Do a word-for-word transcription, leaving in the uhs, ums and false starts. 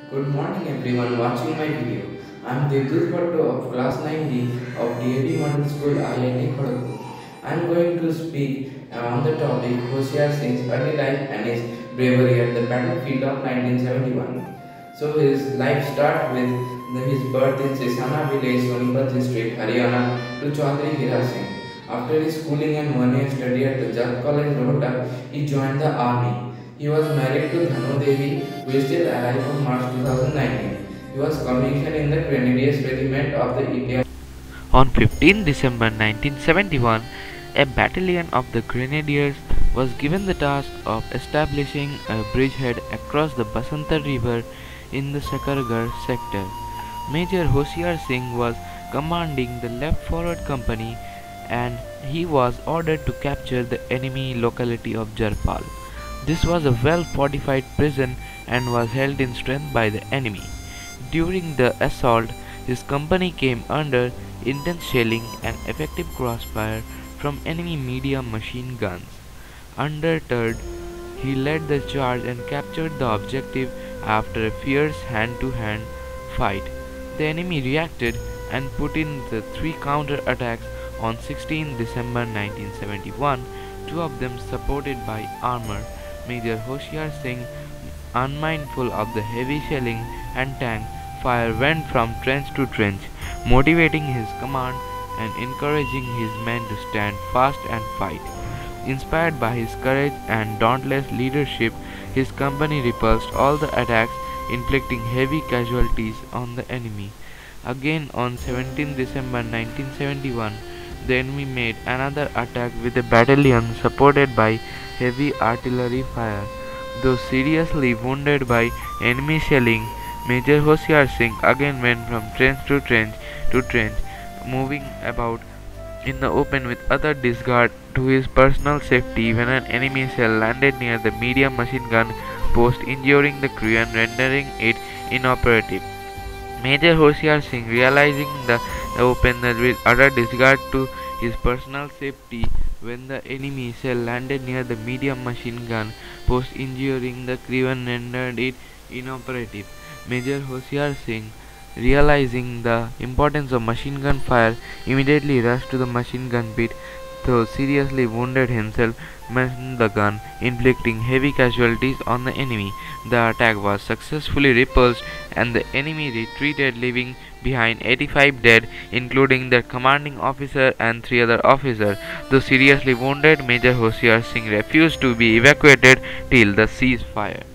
Good morning everyone watching my video. I am Devdut Bhatto of class nine D of D A V Model School I I T Kharagpur. I am going to speak on the topic Hoshiar Singh's early life and his bravery at the battlefield of nineteen seventy-one. So his life starts with the, his birth in Sisana village, Sonipat district, Haryana to Chaudhry Hira Singh. After his schooling and one year study at the Jat College, Rohtak, he joined the army. He was married to Dhanu Devi, who is still alive on March two thousand nineteen. He was commissioned in the Grenadiers Regiment of the India. On fifteenth December nineteen seventy-one, a battalion of the Grenadiers was given the task of establishing a bridgehead across the Basanta River in the Sakargarh sector. Major Hoshiar Singh was commanding the left forward company and he was ordered to capture the enemy locality of Jarpal. This was a well-fortified prison and was held in strength by the enemy. During the assault, his company came under intense shelling and effective crossfire from enemy medium machine guns. Undeterred, he led the charge and captured the objective after a fierce hand-to-hand fight. The enemy reacted and put in the three counter-attacks on sixteenth December nineteen seventy-one, two of them supported by armor. Major Hoshiar Singh, unmindful of the heavy shelling and tank fire, went from trench to trench, motivating his command and encouraging his men to stand fast and fight. Inspired by his courage and dauntless leadership, his company repulsed all the attacks, inflicting heavy casualties on the enemy. Again on seventeenth December nineteen seventy-one, the enemy made another attack with a battalion supported by heavy artillery fire. Though seriously wounded by enemy shelling, Major Hoshiar Singh again went from trench to trench to trench, moving about in the open with utter disregard to his personal safety when an enemy shell landed near the medium machine gun post, injuring the crew and rendering it inoperative. Major Hoshiar Singh, realizing the open with utter disregard to his personal safety when the enemy shell landed near the medium machine gun post, injuring the crew and rendered it inoperative. Major Hoshiar Singh, realizing the importance of machine gun fire, immediately rushed to the machine gun pit, though seriously wounded himself, manned the gun, inflicting heavy casualties on the enemy. The attack was successfully repulsed and the enemy retreated, leaving behind eighty-five dead, including their commanding officer and three other officers. Though seriously wounded, Major Hoshiar Singh refused to be evacuated till the ceasefire.